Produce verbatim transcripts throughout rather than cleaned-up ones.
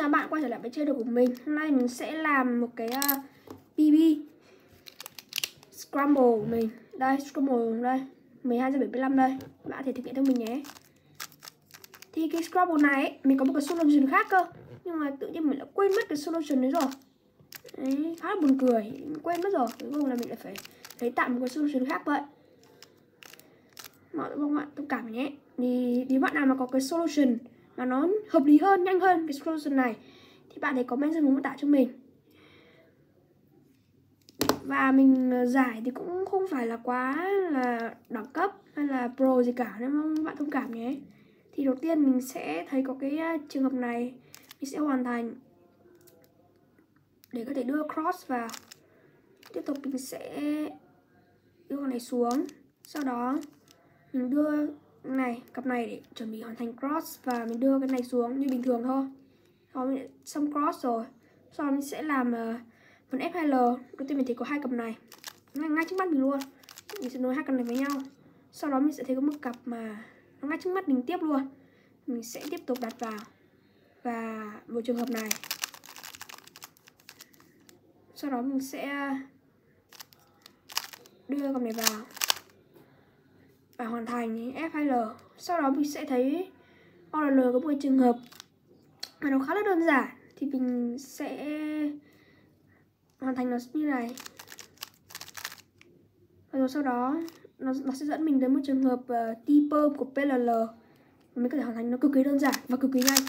Chào bạn quay trở lại với channel của mình. Hôm nay mình sẽ làm một cái uh, pê bê Scramble của mình. Đây, Scramble đây, mười hai giờ bảy mươi lăm đây. Các bạn có thể thực hiện theo mình nhé. Thì cái Scramble này ấy, mình có một cái solution khác cơ, nhưng mà tự nhiên mình đã quên mất cái solution đấy rồi. Đấy, khá là buồn cười, mình quên mất rồi. Cuối cùng là mình lại phải lấy tạm một cái solution khác vậy. Mọi người bạn thông cảm nhé. Thì nếu bạn nào mà có cái solution mà nó hợp lý hơn, nhanh hơn cái solution này thì bạn hãy comment dưới mô tả cho mình. Và mình giải thì cũng không phải là quá là đẳng cấp hay là pro gì cả, nên mong bạn thông cảm nhé. Thì đầu tiên mình sẽ thấy có cái trường hợp này, mình sẽ hoàn thành để có thể đưa cross vào. Tiếp tục mình sẽ đưa con này xuống, sau đó mình đưa này cặp này để chuẩn bị hoàn thành cross, và mình đưa cái này xuống như bình thường thôi. Sau mình đã xong cross rồi, sau đó mình sẽ làm uh, phần ép hai lờ. Đầu tiên mình thấy có hai cặp này ngay, ngay trước mắt mình luôn, mình sẽ nối hai cặp này với nhau. Sau đó mình sẽ thấy có một cặp mà nó ngay trước mắt mình tiếp luôn, mình sẽ tiếp tục đặt vào. Và một trường hợp này, sau đó mình sẽ đưa cặp này vào và hoàn thành ép hai lờ. Sau đó mình sẽ thấy o lờ lờ có một trường hợp mà nó khá là đơn giản, thì mình sẽ hoàn thành nó như này. Và rồi sau đó nó, nó sẽ dẫn mình đến một trường hợp uh, T-perm của pê lờ lờ. Mình có thể hoàn thành nó cực kỳ đơn giản và cực kỳ nhanh.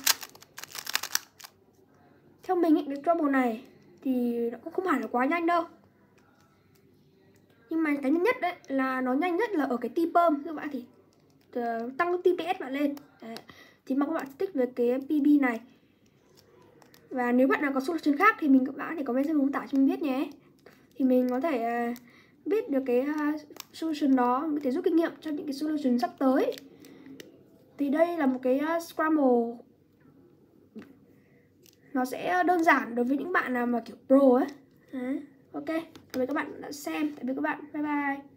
Theo mình ý, cái trouble này thì nó cũng không hẳn là quá nhanh đâu, nhưng mà cái nhất đấy là nó nhanh nhất là ở cái T-perm. Các bạn thì uh, tăng tê pê ét bạn lên. Đấy. Thì mong các bạn thích về cái pê bê này. Và nếu bạn nào có solution khác thì mình các bạn thì comment dưới mô tả cho mình biết nhé. Thì mình có thể uh, biết được cái uh, solution đó, mình có thể rút kinh nghiệm cho những cái solution sắp tới. Thì đây là một cái uh, Scramble nó sẽ đơn giản đối với những bạn nào mà kiểu pro ấy. Đấy. Ok, cảm ơn các bạn đã xem. Tạm biệt các bạn. Bye bye.